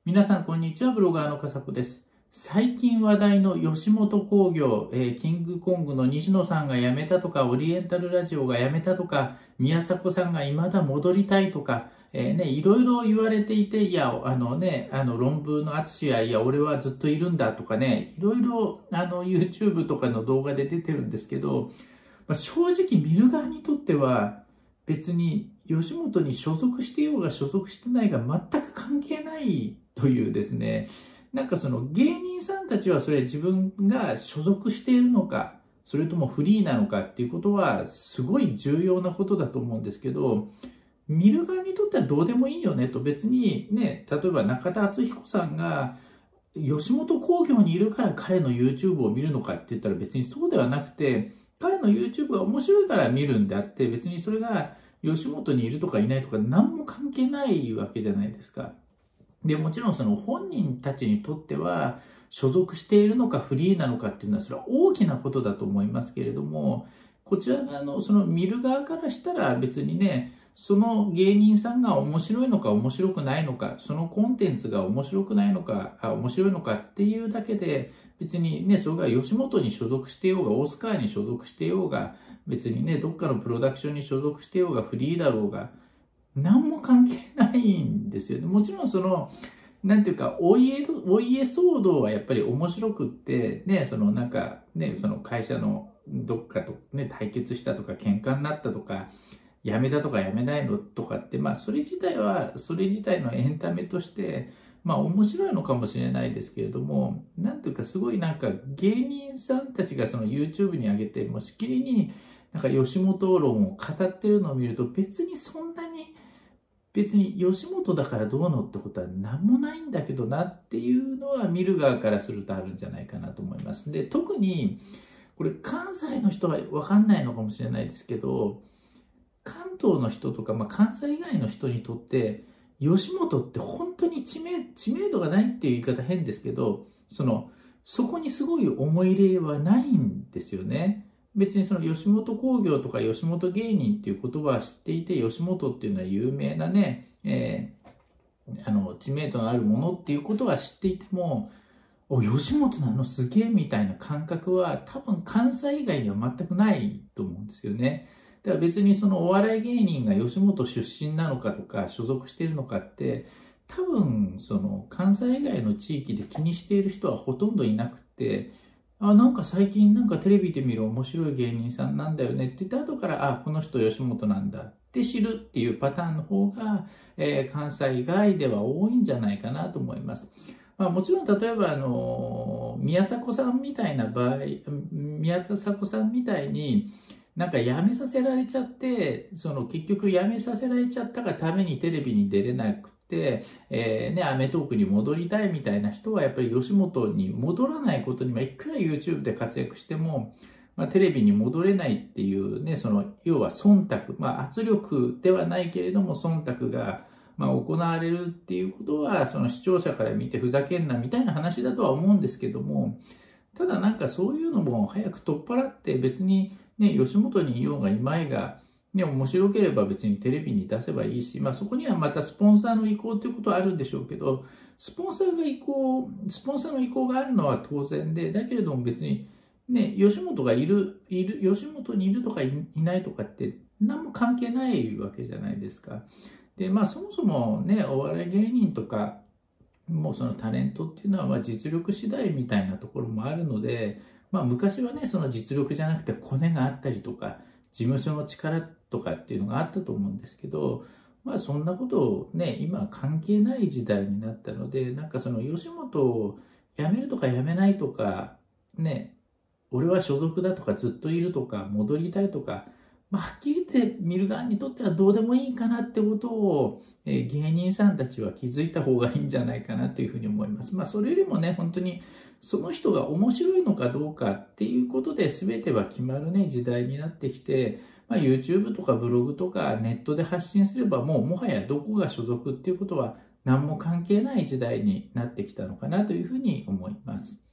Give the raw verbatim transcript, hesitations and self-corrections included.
皆さん、こんにちは。ブロガーのかさこです。最近話題の吉本興業、えー、キングコングの西野さんが辞めたとか、オリエンタルラジオが辞めたとか、宮迫さんが未だ戻りたいとか、えー、ね、いろいろ言われていて、いや、あのね、あの論文の淳や、いや、俺はずっといるんだとかね、いろいろあの YouTube とかの動画で出てるんですけど、まあ、正直見る側にとっては、別に吉本に所属してようが所属してないが全く関係ないというですね、なんかその芸人さんたちはそれ自分が所属しているのか、それともフリーなのかっていうことはすごい重要なことだと思うんですけど、見る側にとってはどうでもいいよねと、別にね、例えば中田敦彦さんが吉本興業にいるから彼の YouTube を見るのかって言ったら別にそうではなくて、彼の YouTube が面白いから見るんであって、別にそれが吉本にいるとかいないとか何も関係ないわけじゃないですか。で、もちろんその本人たちにとっては所属しているのかフリーなのかっていうのはそれは大きなことだと思いますけれども、こちら側のその見る側からしたら別にね、その芸人さんが面白いのか面白くないのか、そのコンテンツが面白くないのか、あ面白いのかっていうだけで、別にね、それが吉本に所属してようが、オスカーに所属してようが、別にね、どっかのプロダクションに所属してようが、フリーだろうが、何も関係ないんですよね。もちろんその、なんていうか、お家、お家騒動はやっぱり面白くって、ね、そのなんか、ね、その会社のどっかとね、対決したとか、喧嘩になったとか、辞めたとか辞めないのとかって、まあ、それ自体は、それ自体のエンタメとして、まあ、面白いのかもしれないですけれども、なんていうか、すごいなんか、芸人さんたちがその YouTube に上げて、もうしきりに、なんか吉本論を語ってるのを見ると、別にそんなに、別に吉本だからどうのってことは何もないんだけどなっていうのは見る側からするとあるんじゃないかなと思います。で、特にこれ関西の人は分かんないのかもしれないですけど、関東の人とか、まあ、関西以外の人にとって吉本って本当に知名、知名度がないっていう言い方変ですけど、そのそこにすごい思い入れはないんですよね。別にその吉本興業とか吉本芸人っていう言葉は知っていて、吉本っていうのは有名なね、えー、あの知名度のあるものっていうことは知っていても、お、吉本なのすげえみたいな感覚は多分関西以外には全くないと思うんですよね。だから別にそのお笑い芸人が吉本出身なのかとか所属しているのかって多分その関西以外の地域で気にしている人はほとんどいなくて、あ、なんか最近なんかテレビで見る面白い芸人さんなんだよねって言った後から、あ、この人吉本なんだって知るっていうパターンの方が、えー、関西外では多いんじゃないかなと思います。まあ、もちろん例えばあの宮迫さんみたいな場合、宮迫さんみたいになんか辞めさせられちゃって、その結局辞めさせられちゃったがためにテレビに出れなくて、えー、ね、アメトーークに戻りたいみたいな人はやっぱり吉本に戻らないことに、まあ、いくら YouTube で活躍しても、まあ、テレビに戻れないっていうね、その要は忖度、まあ、圧力ではないけれども忖度がまあ行われるっていうことは、その視聴者から見てふざけんなみたいな話だとは思うんですけども、ただなんかそういうのも早く取っ払って別にね、吉本にいようがいまいが、ね、面白ければ別にテレビに出せばいいし、まあそこにはまたスポンサーの意向っていうことはあるんでしょうけど、スポンサーが意向、スポンサーの意向があるのは当然で、だけれども別にね、吉本がいる、いる、吉本にいるとか い, いないとかって何も関係ないわけじゃないですか。で、まあそもそもね、お笑い芸人とか、もうそのタレントっていうのはまあ実力次第みたいなところもあるので、まあ昔はね、その実力じゃなくてコネがあったりとか、事務所の力とかっていうのがあったと思うんですけど、まあそんなことをね、今は関係ない時代になったので、なんかその吉本を辞めるとか辞めないとか、ね、俺は所属だとかずっといるとか戻りたいとか、まあ、はっきり言って見る側にとってはどうでもいいかなってことを、えー、芸人さんたちは気づいた方がいいんじゃないかなというふうに思います。まあそれよりもね、本当にその人が面白いのかどうかっていうことで全ては決まるね、時代になってきて、まあ、YouTube とかブログとかネットで発信すればもうもはやどこが所属っていうことは何も関係ない時代になってきたのかなというふうに思います。